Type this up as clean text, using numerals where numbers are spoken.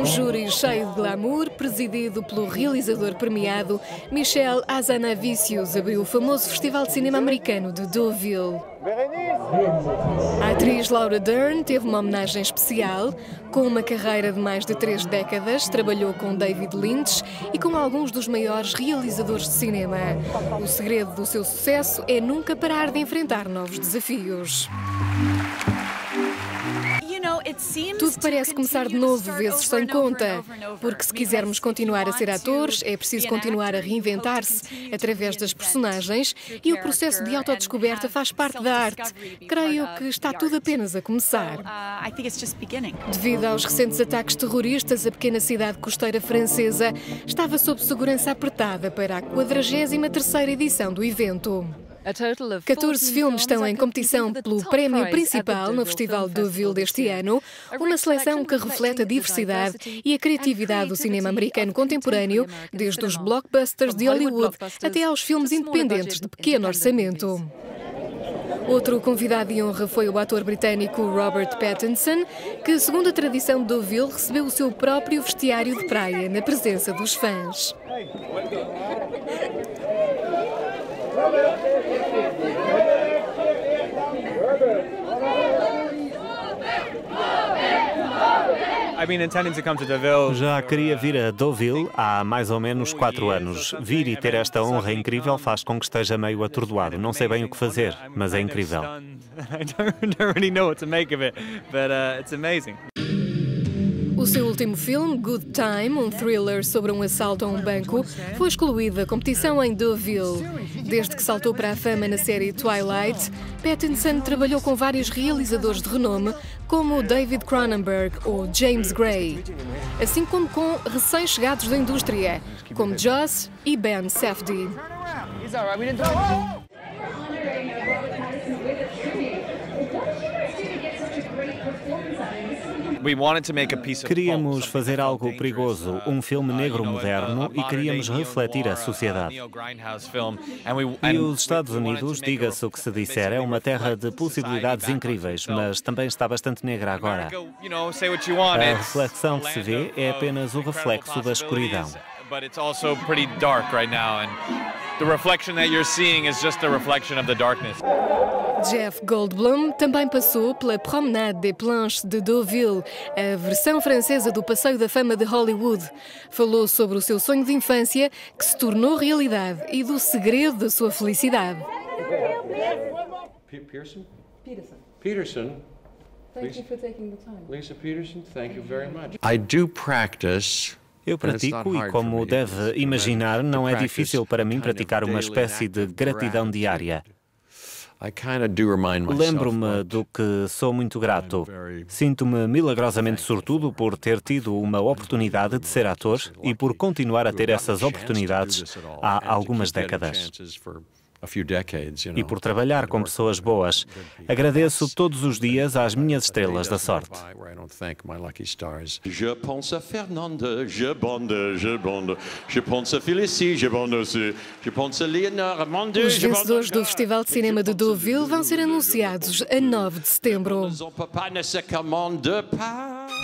júri cheio de glamour, presidido pelo realizador premiado Michel Hazanavicius, abriu o famoso Festival de Cinema Americano de Deauville. A atriz Laura Dern teve uma homenagem especial. Com uma carreira de mais de 3 décadas, trabalhou com David Lynch e com alguns dos maiores realizadores de cinema. O segredo do seu sucesso é nunca parar de enfrentar novos desafios. Tudo parece começar de novo, vezes sem conta, porque se quisermos continuar a ser atores, é preciso continuar a reinventar-se através das personagens e o processo de autodescoberta faz parte da arte. Creio que está tudo apenas a começar. Devido aos recentes ataques terroristas, a pequena cidade costeira francesa estava sob segurança apertada para a 43ª edição do evento. 14 filmes estão em competição pelo prémio principal no Festival de Deauville deste ano, uma seleção que reflete a diversidade e a criatividade do cinema americano contemporâneo, desde os blockbusters de Hollywood até aos filmes independentes de pequeno orçamento. Outro convidado de honra foi o ator britânico Robert Pattinson, que, segundo a tradição de Deauville, recebeu o seu próprio vestiário de praia na presença dos fãs. Já queria vir a Deauville há mais ou menos 4 anos. Vir e ter esta honra incrível faz com que esteja meio atordoado. Não sei bem o que fazer, mas é incrível. O seu último filme, Good Time, um thriller sobre um assalto a um banco, foi excluído da competição em Deauville. Desde que saltou para a fama na série Twilight, Pattinson trabalhou com vários realizadores de renome, como David Cronenberg ou James Gray, assim como com recém-chegados da indústria, como Joss e Ben Safdie. Queríamos fazer algo perigoso, um filme negro moderno, e queríamos refletir a sociedade. E os Estados Unidos, diga-se o que se disser, é uma terra de possibilidades incríveis, mas também está bastante negra agora. A reflexão que se vê é apenas o reflexo da escuridão. But it's also pretty dark right now, and the reflection that you're seeing is just a reflection of the darkness. Jeff Goldblum também passou pela Promenade des Planches de Deauville, a versão francesa do Passeio da Fama de Hollywood. Falou sobre o seu sonho de infância, que se tornou realidade, e do segredo da sua felicidade. Peterson. Thank you for taking the time. Lisa Peterson, thank you very much. I do practice. Eu pratico e, como deve imaginar, não é difícil para mim praticar uma espécie de gratidão diária. Lembro-me do que sou muito grato. Sinto-me milagrosamente sortudo por ter tido uma oportunidade de ser ator e por continuar a ter essas oportunidades há algumas décadas. E por trabalhar com pessoas boas. Agradeço todos os dias às minhas estrelas da sorte. Je pense a Fernanda, je bonde, je pense a Félicie, je pense a Leonard, Os vencedores do Festival de Cinema de Deauville vão ser anunciados a 9 de setembro.